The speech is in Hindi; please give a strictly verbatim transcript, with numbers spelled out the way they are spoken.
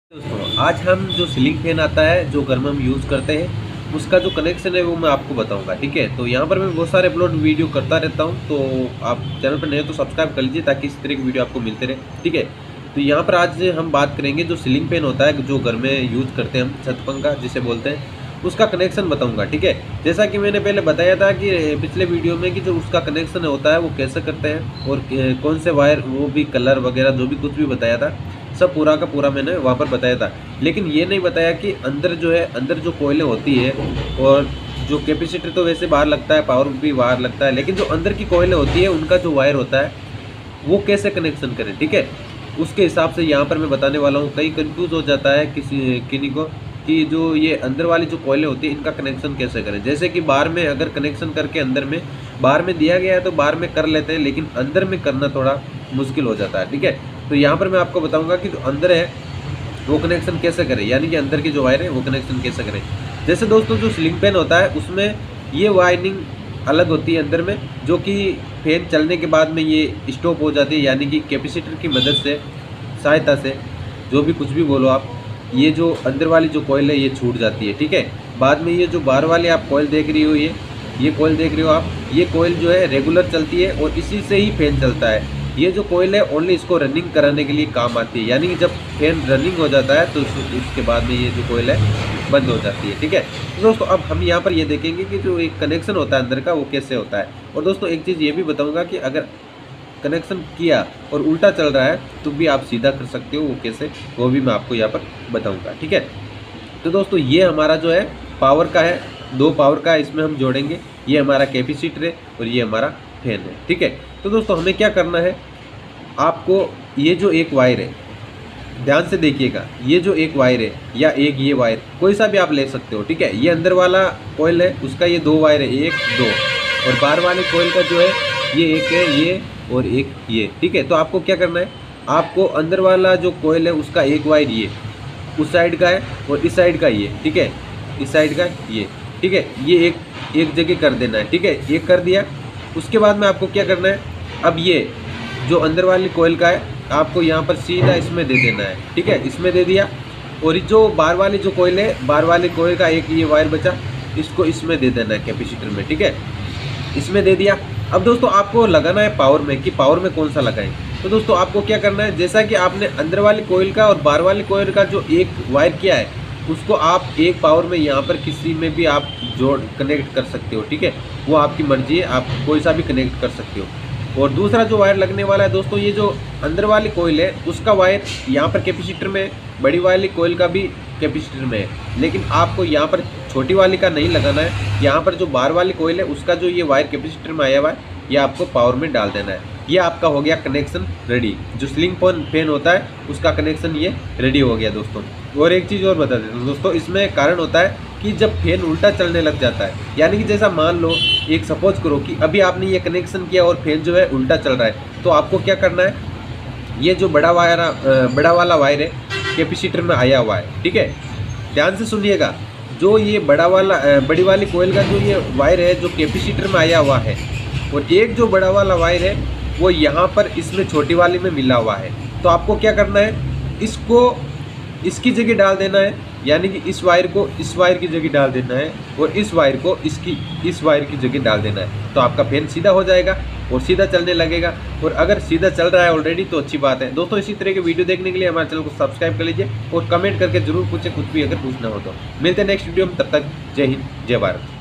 दोस्तों आज हम जो सीलिंग फैन आता है जो घर में हम यूज़ करते हैं उसका जो कनेक्शन है वो मैं आपको बताऊंगा। ठीक है, तो यहाँ पर मैं बहुत सारे अपलोड वीडियो करता रहता हूँ, तो आप चैनल पर नए हो तो सब्सक्राइब कर लीजिए ताकि इस तरह की वीडियो आपको मिलते रहे। ठीक है, तो यहाँ पर आज हम बात करेंगे जो सीलिंग फैन होता है जो घर में यूज़ करते हैं हम, छत पंखा जिसे बोलते हैं, उसका कनेक्शन बताऊंगा। ठीक है, जैसा कि मैंने पहले बताया था कि पिछले वीडियो में कि जो उसका कनेक्शन होता है वो कैसे करते हैं और कौन से वायर, वो भी कलर वगैरह जो भी कुछ भी बताया था सब पूरा का पूरा मैंने वहाँ पर बताया था। लेकिन ये नहीं बताया कि अंदर जो है, अंदर जो कोयले होती है और जो कैपेसिटर तो वैसे बाहर लगता है, पावर भी बाहर लगता है, लेकिन जो अंदर की कोयले होती है उनका जो वायर होता है वो कैसे कनेक्शन करें। ठीक है, उसके हिसाब से यहाँ पर मैं बताने वाला हूँ। कई कंफ्यूज हो जाता है किसी किन्हीं को कि जो ये अंदर वाली जो कोयले होती है इनका कनेक्शन कैसे करें। जैसे कि बाहर में अगर कनेक्शन करके अंदर में, बाहर में दिया गया है तो बाहर में कर लेते हैं, लेकिन अंदर में करना थोड़ा मुश्किल हो जाता है। ठीक है, तो यहाँ पर मैं आपको बताऊँगा कि जो अंदर है वो कनेक्शन कैसे करें, यानी कि अंदर की जो वायर है वो कनेक्शन कैसे करें। जैसे दोस्तों जो सीलिंग फैन होता है उसमें ये वायरिंग अलग होती है अंदर में, जो कि फैन चलने के बाद में ये स्टॉप हो जाती है, यानी कि कैपेसिटर की मदद से, सहायता से, जो भी कुछ भी बोलो आप, ये जो अंदर वाली जो कॉइल है ये छूट जाती है। ठीक है, बाद में ये जो बाहर वाले आप कॉइल देख रही हो, ये ये कॉइल देख रहे हो आप, ये कॉइल जो है रेगुलर चलती है और इसी से ही फैन चलता है। ये जो कॉइल है ओनली इसको रनिंग कराने के लिए काम आती है, यानी कि जब फैन रनिंग हो जाता है तो उसके बाद में ये जो कॉइल है बंद हो जाती है। ठीक है, तो दोस्तों अब हम यहाँ पर ये देखेंगे कि जो एक कनेक्शन होता है अंदर का वो कैसे होता है। और दोस्तों एक चीज़ ये भी बताऊँगा कि अगर कनेक्शन किया और उल्टा चल रहा है तो भी आप सीधा कर सकते हो, वो कैसे वो भी मैं आपको यहाँ पर बताऊँगा। ठीक है, तो दोस्तों ये हमारा जो है पावर का है, दो पावर का है, इसमें हम जोड़ेंगे। ये हमारा कैपेसिटर है और ये हमारा फैन है। ठीक है, तो दोस्तों हमें क्या करना है, आपको ये जो एक वायर है, ध्यान से देखिएगा, ये जो एक वायर है या एक ये वायर कोई सा भी आप ले सकते हो। ठीक है, ये अंदर वाला कॉइल है उसका ये दो वायर है, एक दो, और बाहर वाले कॉइल का जो है ये एक है, ये और एक ये। ठीक है, तो आपको क्या करना है, आपको अंदर वाला जो कॉइल है उसका एक वायर ये उस साइड का है और इस साइड का ये। ठीक है, इस साइड का ये। ठीक है, ये एक एक जगह कर देना है। ठीक है, ये कर दिया। उसके बाद में आपको क्या करना है, अब ये जो अंदर वाली कॉइल का है आपको यहाँ पर सीधा इसमें दे देना है। ठीक है, इसमें दे दिया, और जो बाहर वाली जो कॉइल है, बाहर वाली कॉइल का एक ये वायर बचा, इसको इसमें दे देना है कैपेसिटर में। ठीक है, इसमें दे दिया। अब दोस्तों आपको लगाना है पावर में, कि पावर में कौन सा लगाएं। तो दोस्तों आपको क्या करना है, जैसा कि आपने अंदर वाली कोयल का और बाहर वाली कोयल का जो एक वायर किया है उसको आप एक पावर में यहाँ पर किसी में भी आप जोड़ कनेक्ट कर सकते हो। ठीक है, वो आपकी मर्जी है, आप कोई सा भी कनेक्ट कर सकते हो। और दूसरा जो वायर लगने वाला है दोस्तों, ये जो अंदर वाली कोयल है उसका वायर यहाँ पर कैपेसिटर में, बड़ी वाली कोयल का भी कैपेसिटर में है, लेकिन आपको यहाँ पर छोटी वाली का नहीं लगाना है। यहाँ पर जो बाहर वाली कोयल है उसका जो ये वायर कैपेसिटर में आया हुआ है ये आपको पावर में डाल देना है। ये आपका हो गया कनेक्शन रेडी। जो सीलिंग फैन होता है उसका कनेक्शन ये रेडी हो गया दोस्तों। और एक चीज़ और बता देता हूँ दोस्तों, इसमें कारण होता है कि जब फैन उल्टा चलने लग जाता है, यानी कि जैसा मान लो, एक सपोज करो कि अभी आपने ये कनेक्शन किया और फैन जो है उल्टा चल रहा है, तो आपको क्या करना है, ये जो बड़ा वायर, बड़ा वाला वायर है कैपेसिटर में आया हुआ है। ठीक है, ध्यान से सुनिएगा, जो ये बड़ा वाला बड़ी वाली कोयल का जो ये वायर है जो कैपेसिटर में आया हुआ है, और एक जो बड़ा वाला वायर है वो यहाँ पर इसमें छोटी वाली में मिला हुआ है। तो आपको क्या करना है, इसको इसकी जगह डाल देना है, यानी कि इस वायर को इस वायर की जगह डाल देना है और इस वायर को इसकी इस वायर की जगह डाल देना है। तो आपका फैन सीधा हो जाएगा और सीधा चलने लगेगा। और अगर सीधा चल रहा है ऑलरेडी तो अच्छी बात है दोस्तों। इसी तरह के वीडियो देखने के लिए हमारे चैनल को सब्सक्राइब कर लीजिए और कमेंट करके जरूर पूछे कुछ भी अगर पूछना हो तो। मिलते हैं नेक्स्ट वीडियो में, तब तक जय हिंद जय भारत।